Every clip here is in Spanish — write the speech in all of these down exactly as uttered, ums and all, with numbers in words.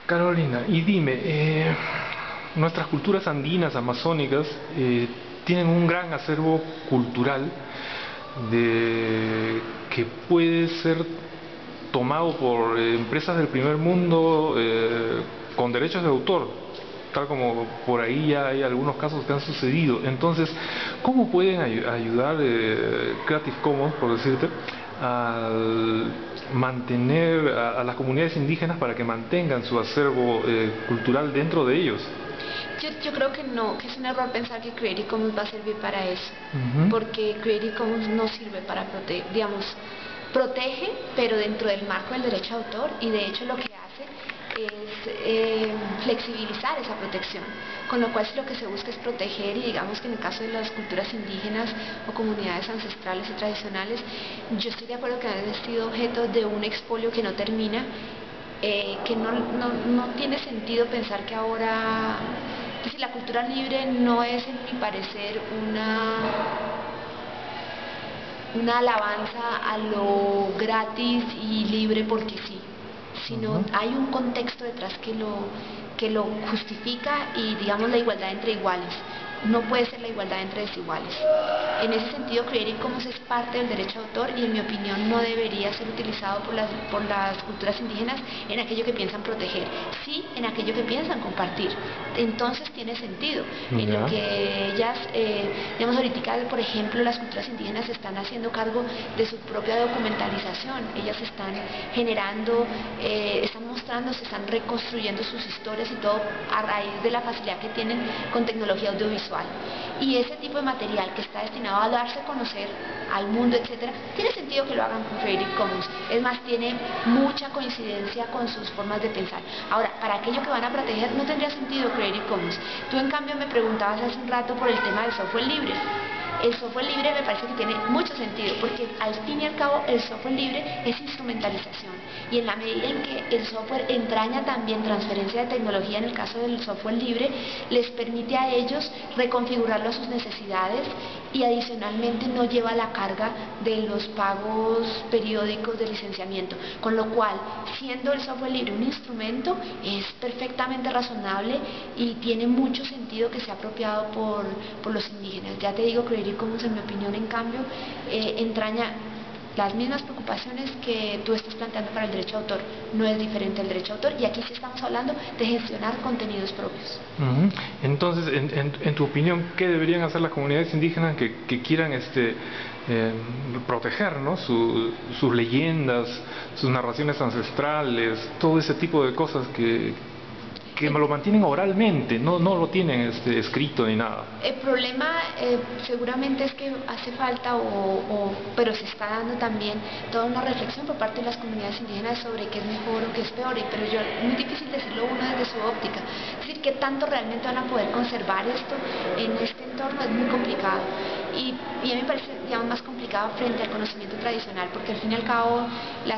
Carolina, y dime, eh, nuestras culturas andinas, amazónicas, eh, tienen un gran acervo cultural de, que puede ser tomado por eh, empresas del primer mundo eh, con derechos de autor, tal como por ahí ya hay algunos casos que han sucedido. Entonces, ¿cómo pueden ay ayudar eh, Creative Commons, por decirte, al mantener a, a las comunidades indígenas para que mantengan su acervo eh, cultural dentro de ellos? Yo, yo creo que no, que es un error pensar que Creative Commons va a servir para eso, Ujú. porque Creative Commons no sirve para proteger, digamos, protege, pero dentro del marco del derecho de autor, y de hecho lo que hace es eh, flexibilizar esa protección, con lo cual si lo que se busca es proteger, y digamos que en el caso de las culturas indígenas o comunidades ancestrales y tradicionales, yo estoy de acuerdo que han sido objeto de un expolio que no termina, eh, que no, no, no tiene sentido pensar que ahora, es decir, la cultura libre no es, en mi parecer, una una alabanza a lo gratis y libre porque sí, sino Ujú. hay un contexto detrás que lo, que lo justifica, y digamos la igualdad entre iguales. No puede ser la igualdad entre desiguales. En ese sentido, Creative Commons es parte del derecho de autor, y en mi opinión no debería ser utilizado por las, por las culturas indígenas en aquello que piensan proteger, sí en aquello que piensan compartir. Entonces tiene sentido. En lo Ya. que ellas, eh, digamos ahorita, por ejemplo, las culturas indígenas están haciendo cargo de su propia documentalización. Ellas están generando, eh, están mostrando, se están reconstruyendo sus historias y todo a raíz de la facilidad que tienen con tecnología audiovisual. Y ese tipo de material que está destinado a darse a conocer al mundo, etcétera, tiene sentido que lo hagan con Creative Commons. Es más, tiene mucha coincidencia con sus formas de pensar. Ahora, para aquello que van a proteger no tendría sentido Creative Commons. Tú, en cambio, me preguntabas hace un rato por el tema del software libre. El software libre me parece que tiene mucho sentido, porque al fin y al cabo el software libre es instrumentalización, y en la medida en que el software entraña también transferencia de tecnología, en el caso del software libre, les permite a ellos reconfigurarlo a sus necesidades, y adicionalmente no lleva la carga de los pagos periódicos de licenciamiento, con lo cual, siendo el software libre un instrumento, es perfectamente razonable y tiene mucho sentido que sea apropiado por, por los indígenas. Ya te digo, Creative Commons, en mi opinión, en cambio, eh, entraña las mismas preocupaciones que tú estás planteando para el derecho de autor. No es diferente al derecho de autor, y aquí sí estamos hablando de gestionar contenidos propios. Ujú. Entonces, en, en, en tu opinión, ¿qué deberían hacer las comunidades indígenas que, que quieran este, eh, proteger, ¿no? Su, sus leyendas, sus narraciones ancestrales, todo ese tipo de cosas que, que El, lo mantienen oralmente, no, no lo tienen este, escrito ni nada? el problema eh, seguramente es que hace falta, o, o, pero se está dando también toda una reflexión por parte de las comunidades indígenas sobre qué es mejor o qué es peor, y, pero yo, es muy difícil decirlo uno desde su óptica. Es decir, qué tanto realmente van a poder conservar esto en este entorno es muy complicado. Y, y a mí me parece, digamos, más complicado frente al conocimiento tradicional, porque al fin y al cabo las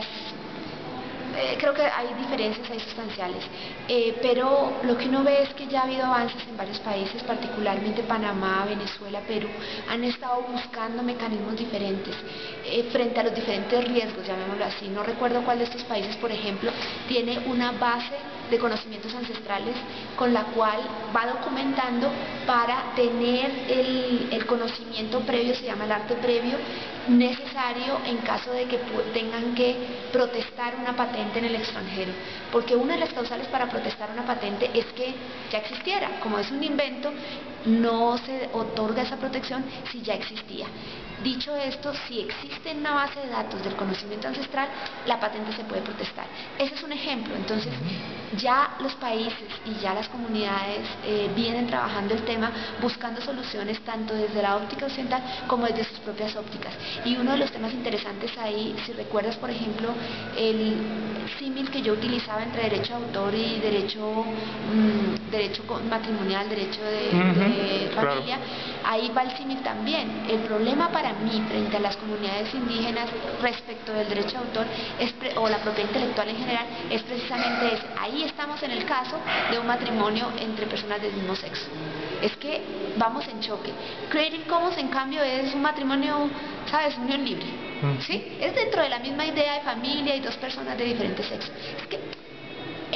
Eh, creo que hay diferencias ahí sustanciales, eh, pero lo que uno ve es que ya ha habido avances en varios países, particularmente Panamá, Venezuela, Perú, han estado buscando mecanismos diferentes eh, frente a los diferentes riesgos, llamémoslo así. No recuerdo cuál de estos países, por ejemplo, tiene una base de conocimientos ancestrales con la cual va documentando para tener el, el conocimiento previo, se llama el arte previo, necesario en caso de que tengan que protestar una patente en el extranjero, porque una de las causales para protestar una patente es que ya existiera. Como es un invento, no se otorga esa protección si ya existía. Dicho esto, si existe una base de datos del conocimiento ancestral, la patente se puede protestar. Ese es un ejemplo. Entonces, ya los países y ya las comunidades eh, vienen trabajando el tema, buscando soluciones tanto desde la óptica occidental como desde sus propias ópticas. Y uno de los temas interesantes ahí, si recuerdas, por ejemplo, el símil que yo utilizaba entre derecho de autor y derecho, mmm, derecho matrimonial, derecho de, de Ujú, claro. familia, ahí va el símil también. El problema para mí frente a las comunidades indígenas respecto del derecho de autor es o la propiedad intelectual en general es precisamente ese. Ahí estamos en el caso de un matrimonio entre personas del mismo sexo. Es que vamos en choque. Creative Commons, en cambio, es un matrimonio, ¿sabes? Unión libre. ¿Sí? Es dentro de la misma idea de familia y dos personas de diferentes sexos. Es que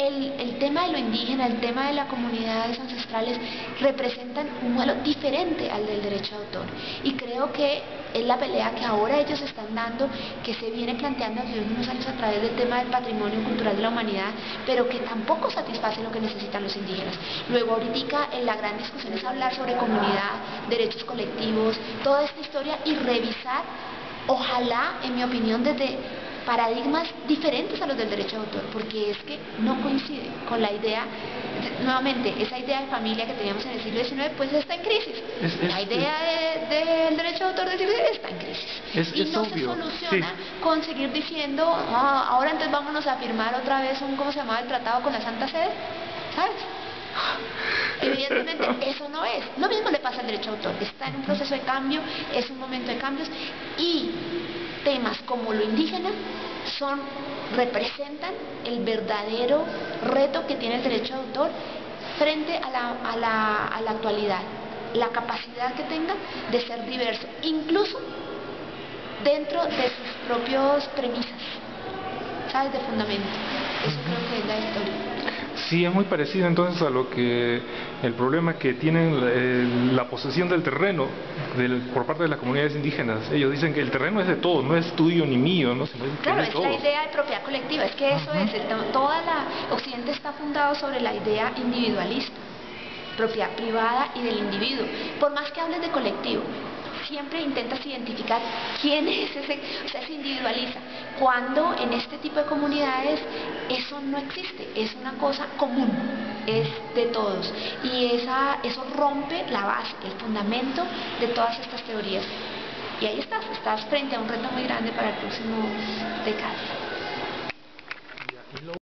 el, el tema de lo indígena, el tema de las comunidades ancestrales representan un modelo diferente al del derecho de autor, y creo que es la pelea que ahora ellos están dando, que se viene planteando desde unos años a través del tema del patrimonio cultural de la humanidad, pero que tampoco satisface lo que necesitan los indígenas. Luego ahorita en la gran discusión es hablar sobre comunidad, derechos colectivos, toda esta historia, y revisar, ojalá, en mi opinión, desde paradigmas diferentes a los del derecho de autor, porque es que no coincide con la idea, nuevamente, esa idea de familia que teníamos en el siglo diecinueve, pues está en crisis. Es, es, la idea del de, de derecho de autor del siglo diecinueve está en crisis. Es, y es no obvio. se soluciona sí. con seguir diciendo, ah, ahora entonces vámonos a firmar otra vez un, ¿cómo se llamaba?, el tratado con la Santa Sede, ¿sabes? Evidentemente eso no es. Lo mismo le pasa al derecho de autor, está en un proceso de cambio, es un momento de cambios, y temas como lo indígena son, representan el verdadero reto que tiene el derecho de autor frente a la, a la, a la actualidad, la capacidad que tenga de ser diverso, incluso dentro de sus propias premisas, ¿sabes?, de fundamento. Eso creo que es la historia. Sí, es muy parecido entonces a lo que el problema que tienen eh, la posesión del terreno del, por parte de las comunidades indígenas. Ellos dicen que el terreno es de todos, no es tuyo ni mío, ¿no? Sino claro, es, de es todos. la idea de propiedad colectiva, es que eso uh-huh. es, el, toda la Occidente está fundado sobre la idea individualista, propiedad privada y del individuo. Por más que hables de colectivo, siempre intentas identificar quién es ese, o sea, se individualiza, cuando en este tipo de comunidades eso no existe, es una cosa común, es de todos, y esa, eso rompe la base, el fundamento de todas estas teorías. Y ahí estás, estás frente a un reto muy grande para el próximo décadas.